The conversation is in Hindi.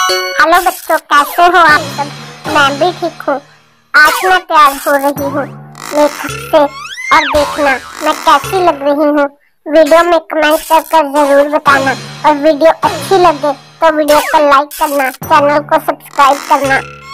हेलो बच्चों, कैसे हो आप सब? मैं भी ठीक हूँ। आज मैं तैयार हो रही हूँ मेकअप से और देखना मैं कैसी लग रही हूँ। वीडियो में कमेंट कर जरूर बताना और वीडियो अच्छी लगे तो वीडियो को लाइक करना, चैनल को सब्सक्राइब करना।